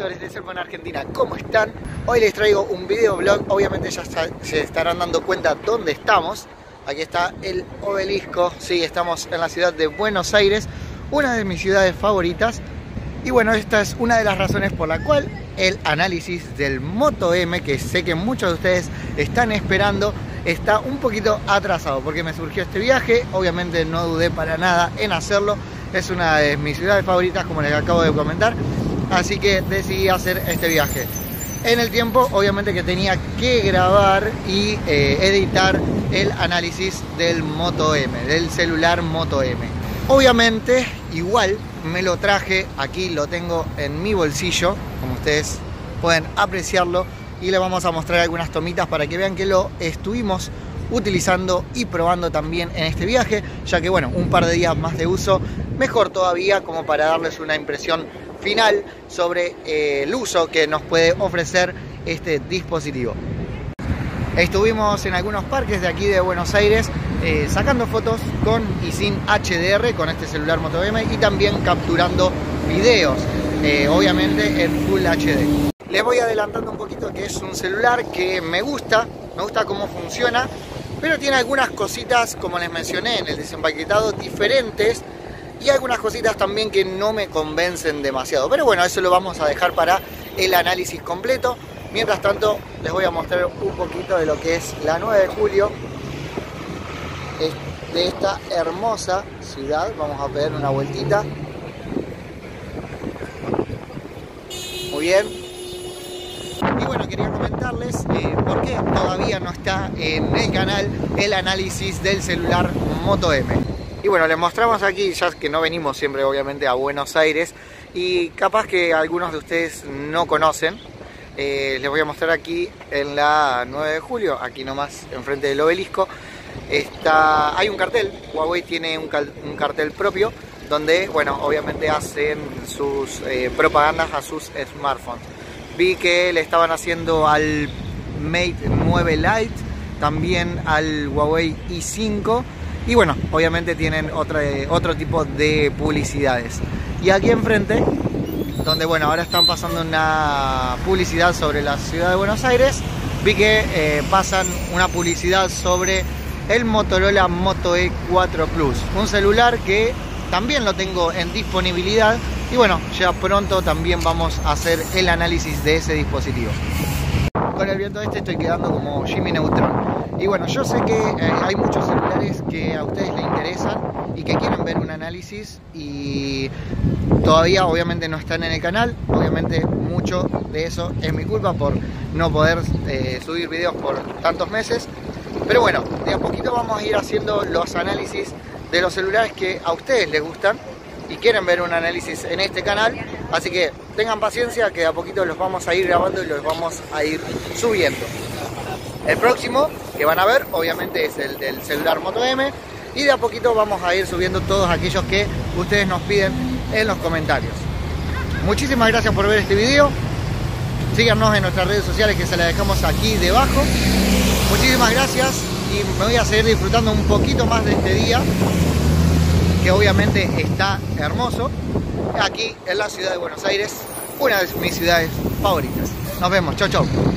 suscriptores de Surfan Argentina, ¿cómo están? Hoy les traigo un video blog, obviamente ya se estarán dando cuenta dónde estamos. Aquí está el obelisco, sí, estamos en la ciudad de Buenos Aires, una de mis ciudades favoritas. Y bueno, esta es una de las razones por la cual el análisis del Moto M, que sé que muchos de ustedes están esperando, está un poquito atrasado, porque me surgió este viaje. Obviamente no dudé para nada en hacerlo, es una de mis ciudades favoritas, como les acabo de comentar, así que decidí hacer este viaje. En el tiempo, obviamente, que tenía que grabar y editar el análisis del Moto M, del celular Moto M. Obviamente, igual me lo traje, aquí lo tengo en mi bolsillo, como ustedes pueden apreciarlo, y les vamos a mostrar algunas tomitas para que vean que lo estuvimos utilizando y probando también en este viaje, ya que bueno, un par de días más de uso, mejor todavía, como para darles una impresión final sobre el uso que nos puede ofrecer este dispositivo. Estuvimos en algunos parques de aquí de Buenos Aires sacando fotos con y sin HDR con este celular Moto M, y también capturando videos, obviamente en Full HD. Les voy adelantando un poquito que es un celular que me gusta cómo funciona, pero tiene algunas cositas, como les mencioné en el desempaquetado, diferentes, y algunas cositas también que no me convencen demasiado. Pero bueno, eso lo vamos a dejar para el análisis completo. Mientras tanto, les voy a mostrar un poquito de lo que es la 9 de julio, de esta hermosa ciudad. Vamos a pegar una vueltita. Muy bien. Y bueno, quería comentarles por qué todavía no está en el canal el análisis del celular Moto M. Y bueno, les mostramos aquí, ya que no venimos siempre obviamente a Buenos Aires, y capaz que algunos de ustedes no conocen, les voy a mostrar aquí en la 9 de julio, aquí nomás enfrente del obelisco, hay un cartel. Huawei tiene un cartel propio donde, bueno, obviamente hacen sus propagandas a sus smartphones. Vi que le estaban haciendo al Mate 9 Lite, también al Huawei i5, y bueno, obviamente tienen otro tipo de publicidades. Y aquí enfrente, donde bueno, ahora están pasando una publicidad sobre la ciudad de Buenos Aires, vi que pasan una publicidad sobre el Motorola Moto E4 Plus, un celular que también lo tengo en disponibilidad, y bueno, ya pronto también vamos a hacer el análisis de ese dispositivo. Con el viento estoy quedando como Jimmy Neutron. Y bueno, yo sé que hay muchos celulares que a ustedes les interesan y que quieren ver un análisis, y todavía obviamente no están en el canal. Obviamente mucho de eso es mi culpa por no poder subir videos por tantos meses. Pero bueno, de a poquito vamos a ir haciendo los análisis de los celulares que a ustedes les gustan y quieren ver un análisis en este canal. Así que tengan paciencia, que de a poquito los vamos a ir grabando y los vamos a ir subiendo. El próximo que van a ver obviamente es el del celular Moto M, y de a poquito vamos a ir subiendo todos aquellos que ustedes nos piden en los comentarios. Muchísimas gracias por ver este video. Síganos en nuestras redes sociales, que se las dejamos aquí debajo. Muchísimas gracias, y me voy a seguir disfrutando un poquito más de este día, que obviamente está hermoso, aquí en la ciudad de Buenos Aires, una de mis ciudades favoritas. Nos vemos, chau chau.